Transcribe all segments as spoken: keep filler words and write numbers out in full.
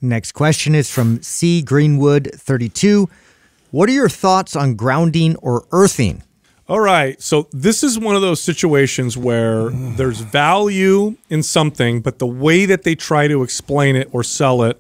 Next question is from C Greenwood thirty-two. What are your thoughts on grounding or earthing? All right. So this is one of those situations where there's value in something, but the way that they try to explain it or sell it,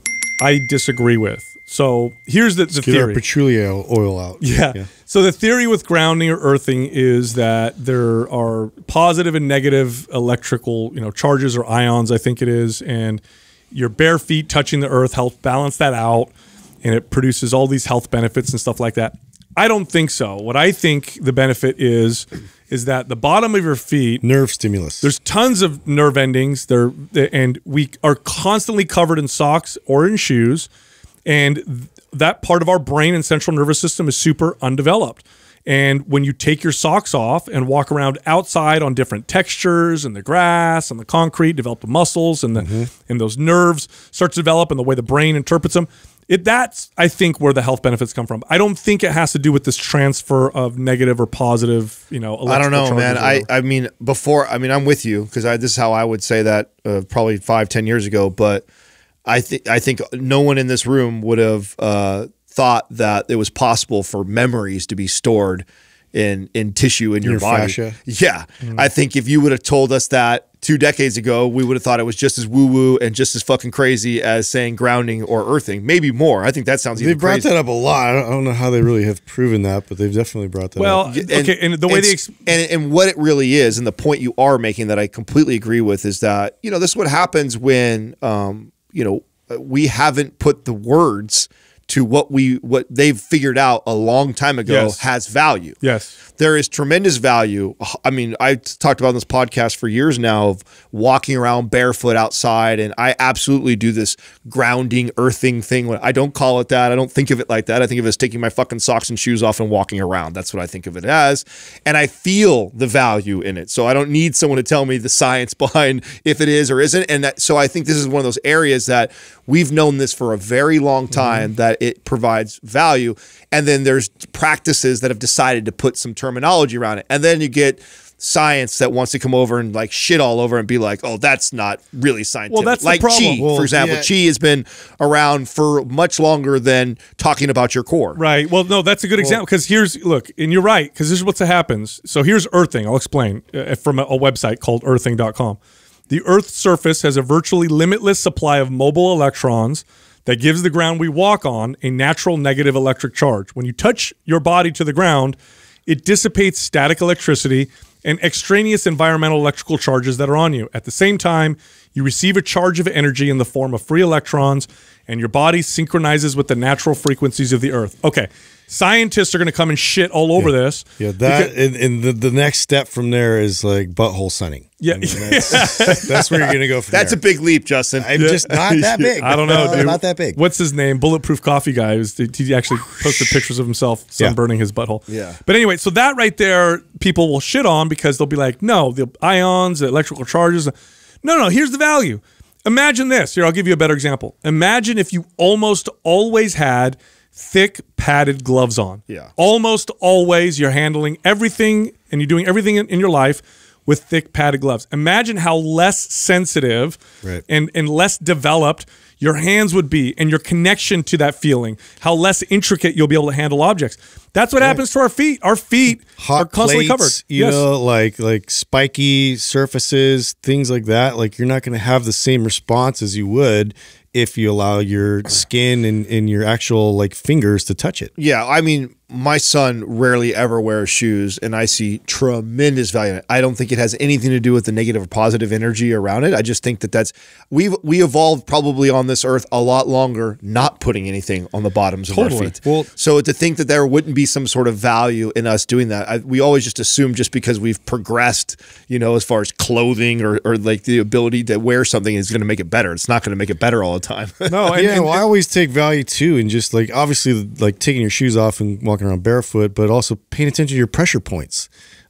I disagree with. So here's the, the Get theory. our petroleum oil out. Yeah. yeah. So the theory with grounding or earthing is that there are positive and negative electrical, you know, charges or ions, I think it is, and your bare feet touching the earth helps balance that out, and it produces all these health benefits and stuff like that. I don't think so. What I think the benefit is is that the bottom of your feet, nerve stimulus. There's tons of nerve endings there, and we are constantly covered in socks or in shoes. And that part of our brain and central nervous system is super undeveloped. And when you take your socks off and walk around outside on different textures and the grass and the concrete, develop the muscles and the mm-hmm. and those nerves start to develop and the way the brain interprets them. It that's I think where the health benefits come from. I don't think it has to do with this transfer of negative or positive, you know. I don't know, man. I I mean before. I mean I'm with you because I this is how I would say that uh, probably five ten years ago, but. I think I think no one in this room would have uh, thought that it was possible for memories to be stored in in tissue in your, your body. Fascia. Yeah, mm. I think if you would have told us that two decades ago, we would have thought it was just as woo woo and just as fucking crazy as saying grounding or earthing, maybe more. I think that sounds even They brought crazy. that up a lot. I don't, I don't know how they really have proven that, but they've definitely brought that well, up. Well, okay, and the way they ex and and what it really is, and the point you are making that I completely agree with is that you know this is what happens when. Um, you know, we haven't put the words to what we what they've figured out a long time ago yes. has value. Yes. There is tremendous value. I mean, I talked about on this podcast for years now of walking around barefoot outside, and I absolutely do this grounding, earthing thing. I don't call it that. I don't think of it like that. I think of it as taking my fucking socks and shoes off and walking around. That's what I think of it as. And I feel the value in it. So I don't need someone to tell me the science behind if it is or isn't. And that, so I think this is one of those areas that we've known this for a very long time, mm-hmm. that it provides value. And then there's practices that have decided to put some terminology around it. And then you get science that wants to come over and like shit all over and be like, oh, that's not really scientific. Well, that's like the problem. Qi, well, for example. yeah. Qi has been around for much longer than talking about your core. Right. Well, no, that's a good well, example because here's, look, and you're right, because this is what happens. So here's earthing. I'll explain uh, from a, a website called earthing dot com. The Earth's surface has a virtually limitless supply of mobile electrons that gives the ground we walk on a natural negative electric charge. When you touch your body to the ground, it dissipates static electricity and extraneous environmental electrical charges that are on you. At the same time, you receive a charge of energy in the form of free electrons, and your body synchronizes with the natural frequencies of the Earth. Okay, scientists are going to come and shit all over yeah. this. Yeah, that and, and the, the next step from there is like butthole sunning. Yeah, I mean, that's, that's where you're going to go from That's there. a big leap, Justin. I'm yeah. just not that big. I don't know, uh, dude. Not that big. What's his name? Bulletproof Coffee guy. Who's, he actually posted pictures of himself sunburning yeah. his butthole. Yeah. But anyway, so that right there, people will shit on because they'll be like, no, the ions, the electrical charges. No, no, here's the value. Imagine this. Here, I'll give you a better example. Imagine if you almost always had thick padded gloves on. Yeah. Almost always you're handling everything and you're doing everything in, in your life with thick padded gloves. Imagine how less sensitive right. and, and less developed your hands would be and your connection to that feeling, how less intricate you'll be able to handle objects. That's what right. happens to our feet. Our feet Hot are constantly plates, covered. You yes. know, like like spiky surfaces, things like that. Like you're not going to have the same response as you would if you allow your skin and, and your actual like fingers to touch it. Yeah, I mean, my son rarely ever wears shoes, and I see tremendous value in it. I don't think it has anything to do with the negative or positive energy around it. I just think that that's we've we evolved probably on this earth a lot longer not putting anything on the bottoms totally. of our feet. Well, so to think that there wouldn't be some sort of value in us doing that, I, we always just assume just because we've progressed, you know, as far as clothing or, or like the ability to wear something is going to make it better. It's not going to make it better all the time. No, and, yeah, and, well, I always take value too, and just like obviously like taking your shoes off and walking around barefoot, but also paying attention to your pressure points.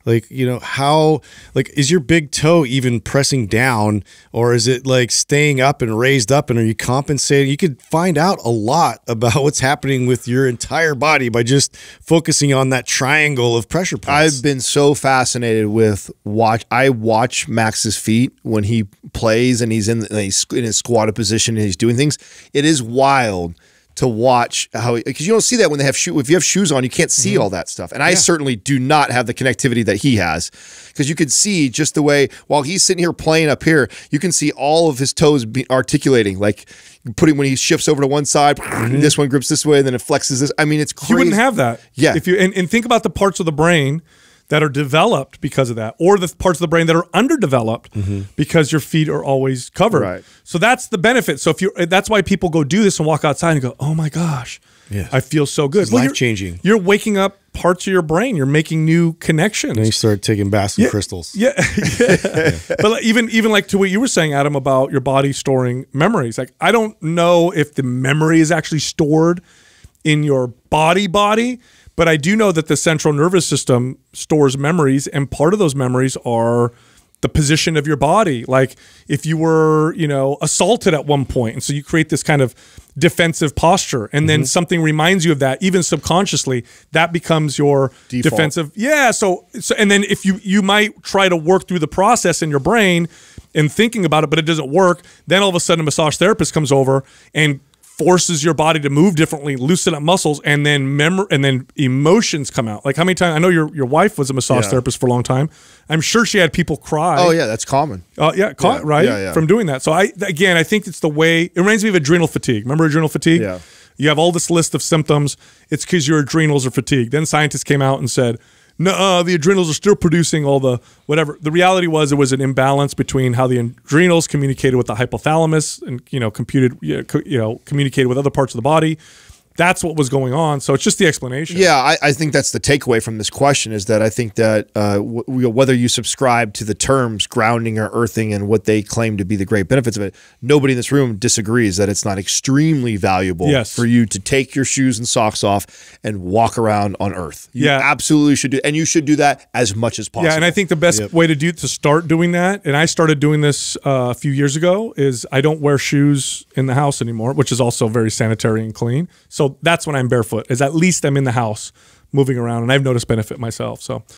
Like, you know, how, like, is your big toe even pressing down, or is it like staying up and raised up, and are you compensating? You could find out a lot about what's happening with your entire body by just focusing on that triangle of pressure points. I've been so fascinated with watch. I watch Max's feet when he plays and he's in, he's in his squatted position and he's doing things. It is wild to watch how, because you don't see that when they have shoe. If you have shoes on, you can't see mm-hmm. all that stuff. And I yeah. certainly do not have the connectivity that he has, because you could see just the way while he's sitting here playing up here, you can see all of his toes be articulating. Like putting when he shifts over to one side, mm-hmm. this one grips this way, and then it flexes this. I mean, it's crazy. You wouldn't have that. Yeah. If you and, and think about the parts of the brain that are developed because of that, or the parts of the brain that are underdeveloped mm-hmm. because your feet are always covered. Right. So that's the benefit. So if you, that's why people go do this and walk outside and go, "Oh my gosh, yeah, I feel so good." It's well, life changing. You're, you're waking up parts of your brain. You're making new connections. And you start taking baths with yeah, crystals. Yeah, yeah. yeah. But like, even even like to what you were saying, Adam, about your body storing memories. Like I don't know if the memory is actually stored in your body body. But I do know that the central nervous system stores memories, and part of those memories are the position of your body. Like if you were, you know, assaulted at one point, and so you create this kind of defensive posture, and mm-hmm. then something reminds you of that, even subconsciously, that becomes your default. Defensive. Yeah. So, so, and then if you you might try to work through the process in your brain and thinking about it, but it doesn't work. Then all of a sudden, a massage therapist comes over and forces your body to move differently, loosen up muscles, and then mem and then emotions come out. Like how many times, I know your your wife was a massage yeah. therapist for a long time. I'm sure she had people cry. Oh yeah, that's common. Uh, yeah, yeah. right? Yeah, yeah. From doing that. So I, again, I think it's the way, it reminds me of adrenal fatigue. Remember adrenal fatigue? Yeah. You have all this list of symptoms. It's because your adrenals are fatigued. Then scientists came out and said, no, uh, the adrenals are still producing all the whatever. The reality was it was an imbalance between how the adrenals communicated with the hypothalamus and, you know, computed, you know, co you know, communicated with other parts of the body. That's what was going on. So it's just the explanation. Yeah, I, I think that's the takeaway from this question, is that I think that uh, w whether you subscribe to the terms grounding or earthing and what they claim to be the great benefits of it, nobody in this room disagrees that it's not extremely valuable yes. for you to take your shoes and socks off and walk around on earth. You yeah. absolutely should do, and you should do that as much as possible. Yeah, and I think the best yep. way to do to start doing that, and I started doing this uh, a few years ago, is I don't wear shoes in the house anymore, which is also very sanitary and clean. So that's when I'm barefoot, is at least I'm in the house moving around, and I've noticed benefit myself. So